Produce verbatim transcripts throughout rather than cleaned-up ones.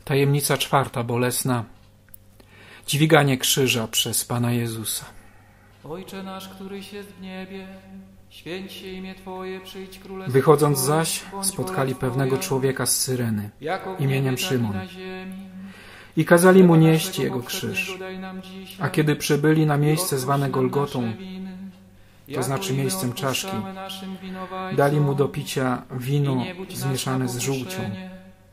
Tajemnica czwarta, bolesna. Dźwiganie krzyża przez Pana Jezusa. Ojcze nasz, któryś jest w niebie, święć się imię Twoje, przyjdź królestwo Wychodząc Twoje, zaś, bądź spotkali wola pewnego Twoja, człowieka z Cyreny, jako w imieniem niebie, tak i Szymon. na ziemi. I kazali mu Chleba nieść naszego jego powszedniego krzyż. daj nam dzisiaj A kiedy przybyli na i miejsce odpuść zwane nam Golgotą, nasze winy, to jako znaczy i my miejscem czaszki, odpuszczamy naszym winowajcom. dali mu do picia I wino nie budź nas na zmieszane z żółcią. pokuszenie,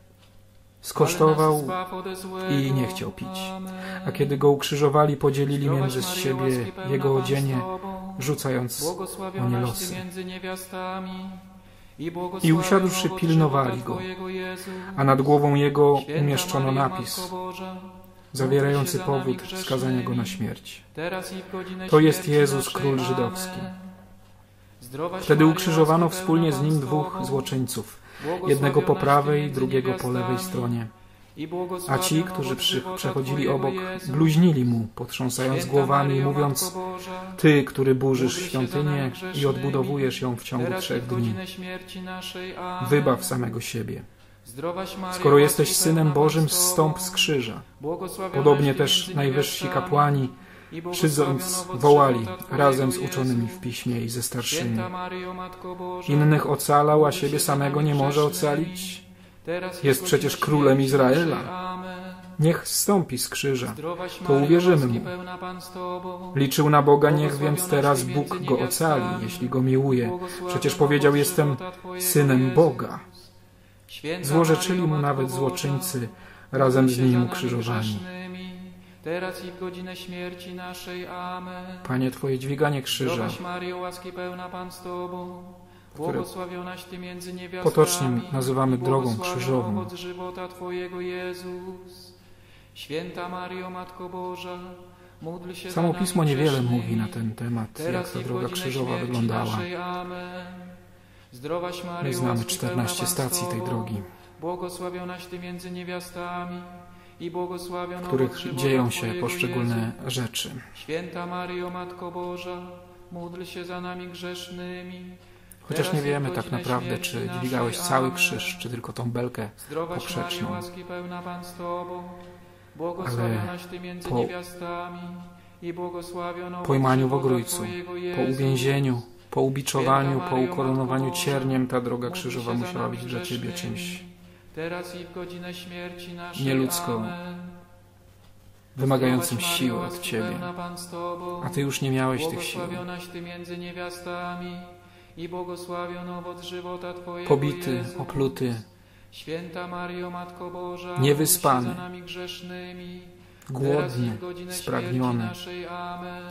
Skosztował ale nas zbaw ode złego. i nie chciał pić. Amen. A kiedy go ukrzyżowali, podzielili Zdrowaś między Maryjo, siebie łaski pełna, jego Pan z odzienie, Tobą, rzucając o nie błogosławionaś Ty losy. między niewiastami i I błogosławiony usiadłszy, owoc pilnowali żywota go, Twojego, Jezu. a nad głową jego Święta umieszczono Maryjo, napis Matko Boża, zawierający módl się za nami powód skazania go na grzesznymi, śmierć. teraz i w godzinę To jest śmierci Jezus, naszej. król Amen. żydowski. Zdrowaś Wtedy Maryjo, ukrzyżowano łaski wspólnie pełna, z nim Pan z dwóch Tobą, złoczyńców, błogosławionaś jednego po Ty prawej, między drugiego po lewej niewiastami stronie. i A błogosławiony ci, którzy owoc przy, żywota przechodzili Twojego, obok, Jezu. bluźnili mu, potrząsając Święta głowami i Maryjo, mówiąc: Matko Boża, Ty, który burzysz módl się za nami świątynię i grzesznymi, odbudowujesz ją w ciągu teraz i trzech w dni, godzinę śmierci naszej. Amen. wybaw samego siebie. Zdrowaś Maryjo, Skoro łaski jesteś pełna, Synem Pan Bożym, z Tobą, zstąp z krzyża. błogosławionaś Podobnie Ty też między najwyżsi niewiastami kapłani, i przydząc, błogosławiony owoc wołali żywota Twojego, razem z Jezu. uczonymi w piśmie i ze starszymi. Święta Maryjo, Matko Boża, Innych ocalał, a módl się siebie za samego nami nie może grzesznymi, ocalić. teraz i Jest w przecież godzinę królem śmierci Izraela. naszej. Amen. Niech zstąpi z krzyża, Zdrowaś to Maryjo, uwierzymy łaski mu. pełna, Pan z Tobą, Liczył na Boga, niech więc błogosławionaś teraz Ty Bóg między go ocali, niewiastami, jeśli go miłuje. błogosławiony Przecież powiedział: owoc Jestem żywota Twojego, Synem Jezus. Boga. Święta Złorzeczyli Maryjo, mu Matko nawet Boża, złoczyńcy razem módl z się za nim nami ukrzyżowani. grzesznymi, teraz i w godzinę śmierci naszej. Amen. Panie, Twoje dźwiganie krzyża, Zdrowaś Maryjo, łaski pełna, Pan z Tobą, błogosławionaś Ty między niewiastami potocznie nazywamy i drogą błogosławiony krzyżową. owoc żywota Twojego, Jezus. Święta Maryjo, Matko Boża, módl się Samo za nami Pismo niewiele grzesznymi, mówi na ten temat, jak teraz ta i w droga godzinę krzyżowa śmierci wyglądała. naszej. Amen. Zdrowaś Maryjo, My znamy łaski czternaście pełna, Pan z stacji tej Tobą, drogi, błogosławionaś Ty między niewiastami i błogosławiony w owoc których żywota dzieją się Twojego, poszczególne Jezu. rzeczy. Święta Maryjo, Matko Boża, módl się za nami grzesznymi. Chociaż teraz nie i w wiemy tak godzinę naprawdę, śmierci czy naszej. dźwigałeś cały Amen. krzyż, czy tylko tą belkę Zdrowaś Maryjo, poprzeczną. łaski pełna, Pan z Tobą, błogosławionaś Ty między po- niewiastami i błogosławiony owoc Pojmaniu w żywota Ogrójcu, Twojego, po Jezu. uwięzieniu, po ubiczowaniu, Święta po Maryjo, ukoronowaniu Matko Boża, cierniem, ta droga módl krzyżowa się za musiała nami być dla Ciebie grzesznymi, czymś teraz i w godzinę śmierci naszej. nieludzko Amen. wymagającym Zdrowaś siły Maryjo, od łaski Ciebie. pełna, Pan z Tobą, A Ty już nie miałeś tych sił. błogosławionaś Ty między niewiastami i błogosławiony owoc żywota Twojego, Pobity, Jezu. opluty, Święta Maryjo, Matko Boża, Niewyspany, módl się za nami grzesznymi, teraz i głodny, w godzinę spragniony. śmierci naszej. Amen.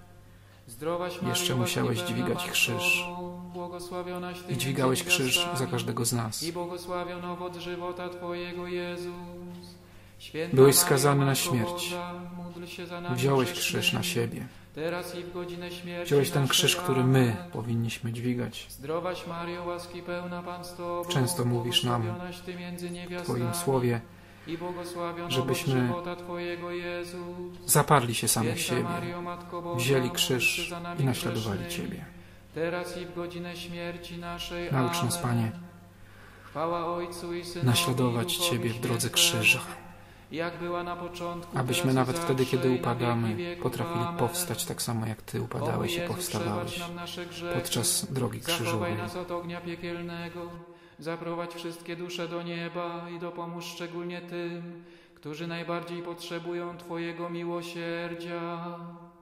Zdrowaś Maryjo, Jeszcze łaski musiałeś pełna, dźwigać Pan z krzyż. Tobą, błogosławionaś Ty I między dźwigałeś krzyż niewiastami za każdego z nas. i błogosławiony owoc żywota Twojego, Jezus. Święta Byłeś Maryjo, skazany na Matko śmierć. Boża, módl się za nami Wziąłeś grzesznymi, krzyż na siebie. teraz i w godzinę śmierci Wziąłeś ten naszej. krzyż, który my Amen. powinniśmy dźwigać. Zdrowaś Maryjo, łaski pełna, Pan z Tobą, Często mówisz nam błogosławionaś Ty między w niewiastami Twoim słowie, i błogosławiony żebyśmy owoc żywota Twojego, Jezus. zaparli się samych Święta siebie, Maryjo, Matko Boża, wzięli módl krzyż się za nami i naśladowali grzesznymi, Ciebie. teraz i w godzinę śmierci naszej. Naucz nas, Amen. Panie, Chwała Ojcu i Synowi, naśladować i Duchowi Ciebie w drodze Świętemu, krzyża, jak była na początku, abyśmy teraz i nawet wtedy, zawsze, kiedy i na upadamy, wieki wieków. potrafili Amen. powstać tak samo, jak Ty O upadałeś i Jezu, powstawałeś przebacz nam nasze grzechy, podczas drogi zachowaj krzyżowej. nas od ognia piekielnego, zaprowadź wszystkie dusze do nieba i dopomóż szczególnie tym, którzy najbardziej potrzebują Twojego miłosierdzia.